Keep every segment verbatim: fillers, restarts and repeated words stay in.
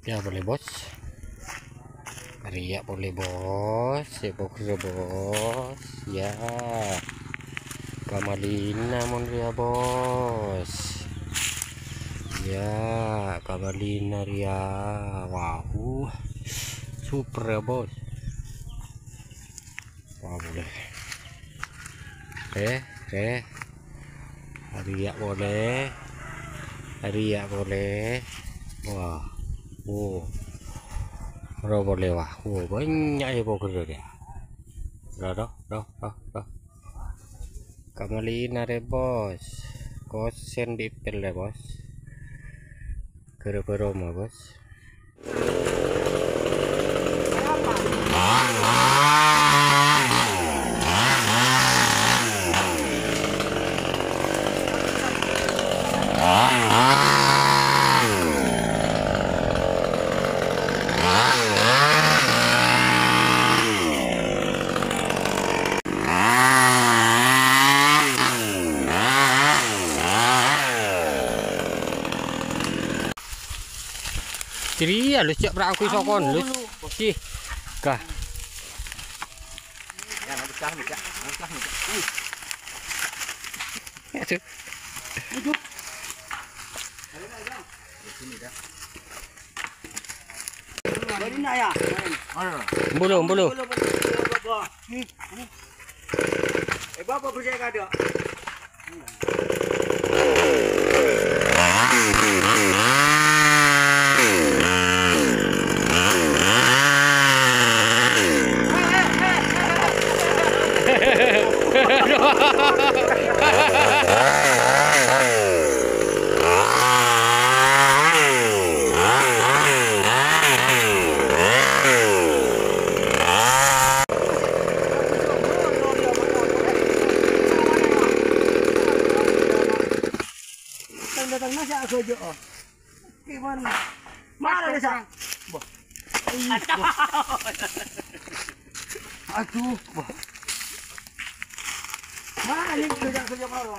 Ya boleh bos. Riak boleh bos. Ya boleh bos. Ya. Kamalina mon ria bos. Ya, Kamalina ria. Wow. Super ya bos. Wah boleh. Eh, eh. Riak boleh. Riak boleh. Wah. Oh. Ro boleh wah. Oh, banyak ya pokoknya dia. Ro, ro, ro, ro, ro. Kamalina re bos. Kosen di pel ya bos. Kero-kero mah bos. Jadi ya lu siap berak aku sokon lu sih kah ya nanti cah nih cah cah nih aduh hidup sini dah beri nak ya belum belum eh bapak percaya kada datang nasi aku aja oh gimana mana desa aduh mana ini kerja kerja baru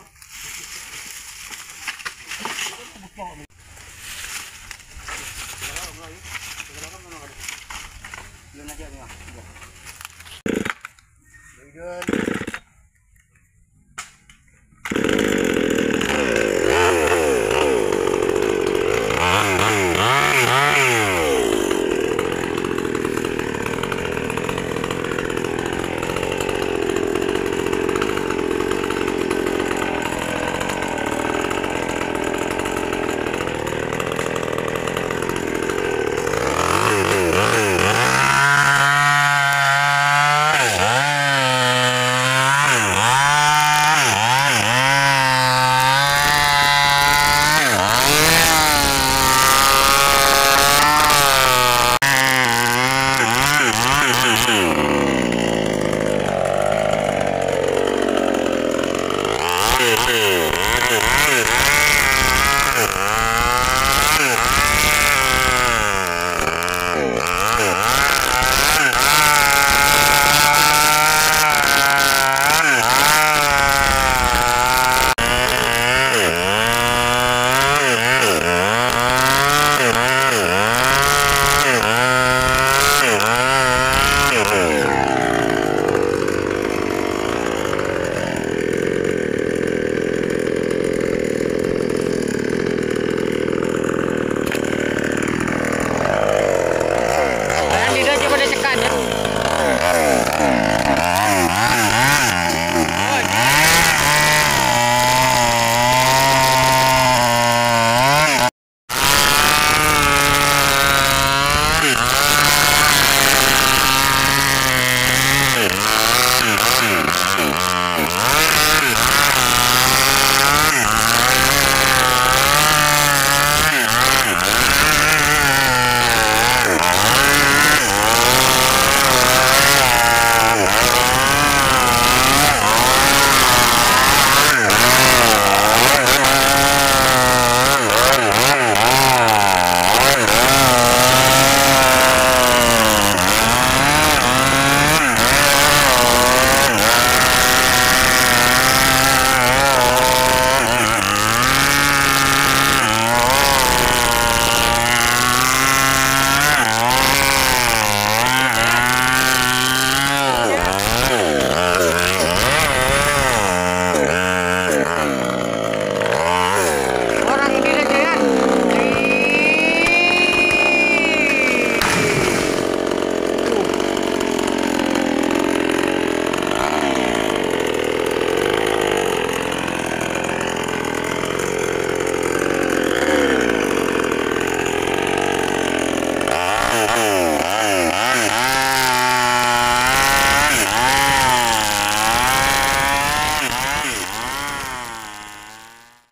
Hehehe